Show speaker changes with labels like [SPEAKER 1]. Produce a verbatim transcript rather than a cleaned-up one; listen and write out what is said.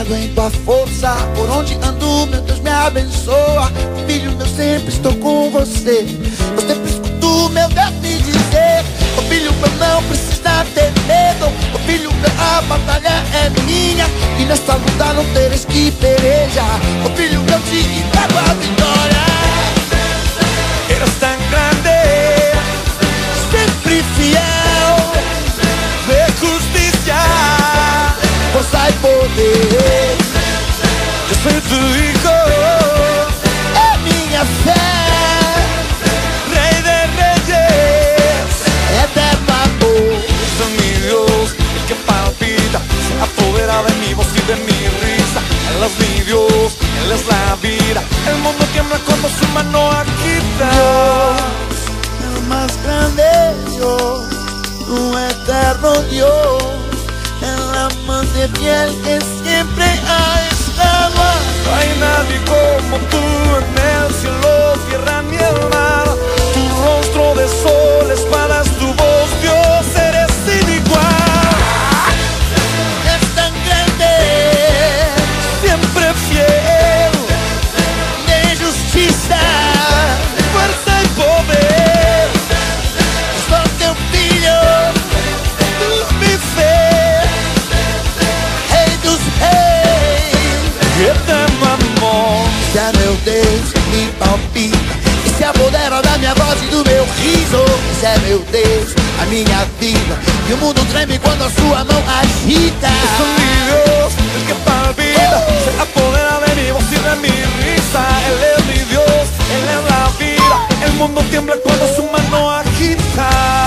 [SPEAKER 1] confiado em tua força. Por onde ando, meu Deus me abençoa. Filho meu, sempre estou com você. Eu sempre escuto meu Deus me dizer: ô filho meu, não precisa ter medo. Ô filho meu, a batalha é minha, e nesta luta não teres que pelejar. Ô filho meu, te entrego a vitória.
[SPEAKER 2] Eres tan grande,
[SPEAKER 1] Sempre fiel,
[SPEAKER 2] de justicia.
[SPEAKER 1] força e poder.
[SPEAKER 2] Yo soy tu hijo,
[SPEAKER 1] É minha fé,
[SPEAKER 2] Rey de reyes.
[SPEAKER 1] eterno amor.
[SPEAKER 2] Es mi Dios, el que palpita, se apodera de mi voz y de mi risa. Él es mi Dios, Él es la vida. El mundo tiembla cuando su mano agita.
[SPEAKER 1] El más grande Dios, tu eterno Dios, el amante fiel que siempre ha estado.
[SPEAKER 2] No hay nadie como tú en el cielo, tierra ni el mar. Tu rostro de sol, espada es tu voz, Dios, eres sin igual.
[SPEAKER 1] Es tan grande,
[SPEAKER 2] Siempre fiel,
[SPEAKER 1] de justiça,
[SPEAKER 2] fuerza y poder.
[SPEAKER 1] sou teu filho,
[SPEAKER 2] Mi fe,
[SPEAKER 1] Rei dos reis.
[SPEAKER 2] que te amor.
[SPEAKER 1] Esse é meu Deus que me palpita, que se apodera da minha voz e do meu riso. Esse é meu Deus, a minha vida, e o mundo treme quando a sua mão agita.
[SPEAKER 2] Es mi Dios, el que palpita, se apodera de mi voz y de mi risa. Él es mi Dios, Él es la vida. El mundo tiembla cuando su mano agita.